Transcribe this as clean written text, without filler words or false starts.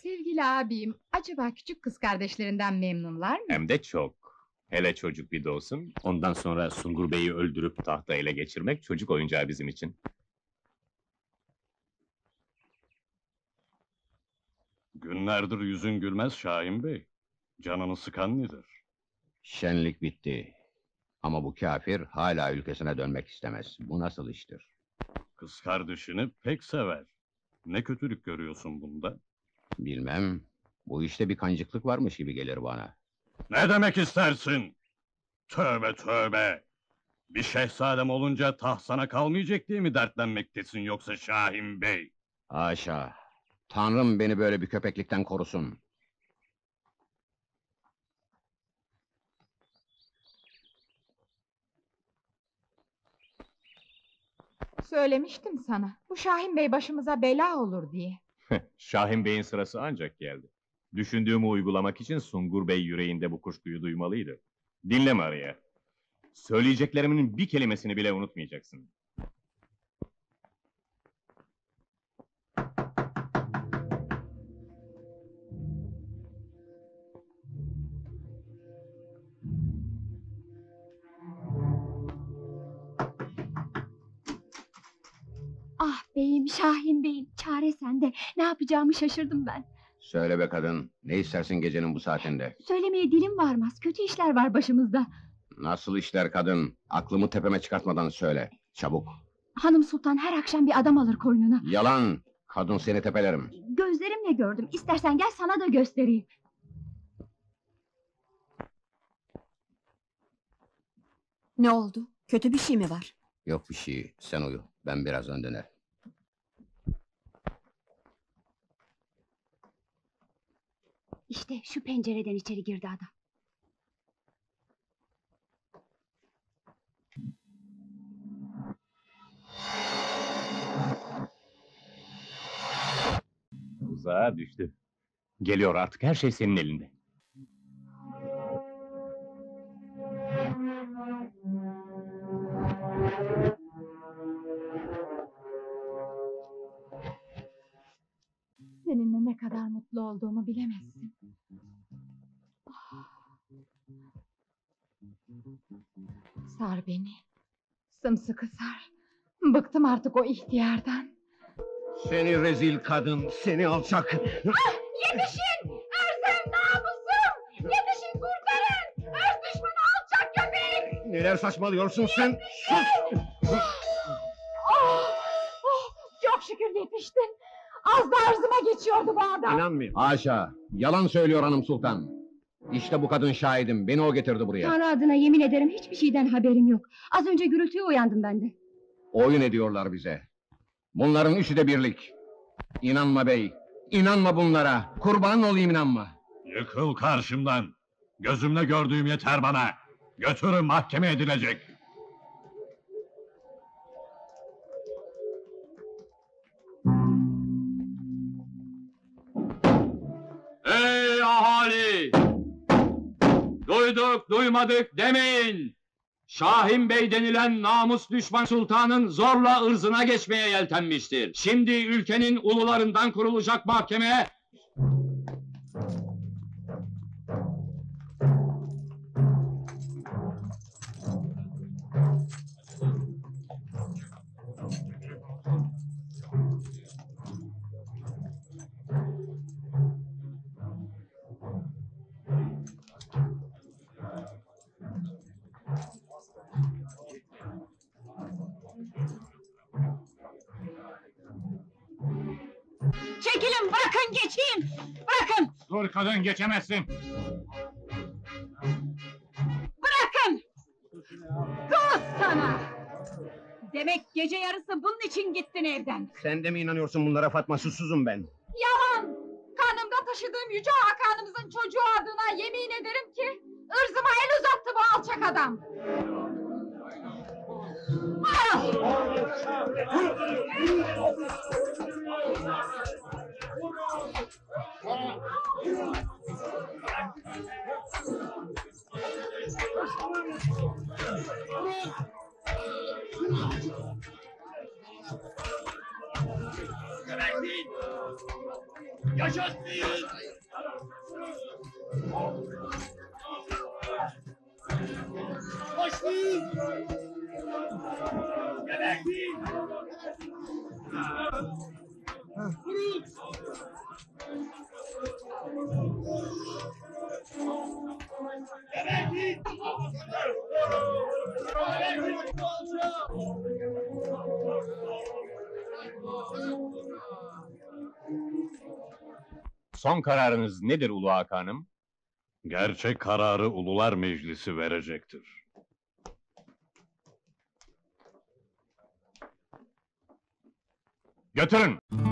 Sevgili abim, acaba küçük kız kardeşlerinden memnunlar mı? Hem de çok. Hele çocuk bir doğsun, ondan sonra Sungur Bey'i öldürüp tahta ele geçirmek çocuk oyuncağı bizim için. Günlerdir yüzün gülmez Şahin Bey. Canını sıkan nedir? Şenlik bitti. Ama bu kafir hala ülkesine dönmek istemez. Bu nasıl iştir? Kız kardeşini pek sever. Ne kötülük görüyorsun bunda? Bilmem. Bu işte bir kancıklık varmış gibi gelir bana. Ne demek istersin? Tövbe tövbe! Bir şehzadem olunca taht sana kalmayacak diye mi dertlenmektesin yoksa Şahin Bey? Haşa! Tanrım beni böyle bir köpeklikten korusun. Söylemiştim sana, bu Şahin Bey başımıza bela olur diye. Şahin Bey'in sırası ancak geldi. Düşündüğümü uygulamak için Sungur Bey yüreğinde bu kuşkuyu duymalıydı. Dinleme araya. Söyleyeceklerimin bir kelimesini bile unutmayacaksın. Ah beyim, Şahin beyim, çare sende. Ne yapacağımı şaşırdım ben. Söyle be kadın, ne istersin gecenin bu saatinde? Söylemeye dilim varmaz, kötü işler var başımızda. Nasıl işler kadın? Aklımı tepeme çıkartmadan söyle. Çabuk. Hanım sultan her akşam bir adam alır koynuna. Yalan! Kadın seni tepelerim. Gözlerimle gördüm, istersen gel sana da göstereyim. Ne oldu? Kötü bir şey mi var? Yok bir şey, sen uyu. Ben birazdan dönerim. İşte şu pencereden içeri girdi adam. Tuzağa düştü. Geliyor artık, her şey senin elinde. Seninle ne kadar mutlu olduğumu bilemezsin. Sar beni. Sımsıkı sar. Bıktım artık o ihtiyardan. Seni rezil kadın, seni alçak! Yetişin! Erzem namusum! Yetişin kurtarın! Erz düşmanı alçak köpek! Neler saçmalıyorsun sen? Sus! Çok şükür yetiştin! Az da arzıma geçiyordu bu adam! İnanmıyorum. Haşa! Yalan söylüyor hanım sultan. İşte bu kadın şahidim, beni o getirdi buraya. Tanrı adına yemin ederim hiçbir şeyden haberim yok. Az önce gürültüye uyandım ben de. Oyun ediyorlar bize. Bunların üçü de birlik. İnanma bey, inanma bunlara. Kurban olayım inanma. Yıkıl karşımdan! Gözümle gördüğüm yeter bana! Götürün mahkeme edilecek! Ey ahali! Duyduk, duymadık demeyin! Şahin Bey denilen namus düşman sultanın zorla ırzına geçmeye yeltenmiştir. Şimdi ülkenin ulularından kurulacak mahkeme... Çekilin, bırakın geçeyim! Bırakın! Dur kadın, geçemezsin! Bırakın! Sus sana! Demek gece yarısı bunun için gittin evden. Sen de mi inanıyorsun bunlara Fatma? Susuzum ben. Yalan! Kanımda taşıdığım yüce hakanımızın çocuğu adına yemin ederim ki... ...ırzıma el uzattı bu alçak adam! Ah! Yaşasın! Koşun! Gebertin! Vurun! Gebertin! Son kararınız nedir Ulu Hakan'ım? Gerçek kararı Ulular Meclisi verecektir. Götürün!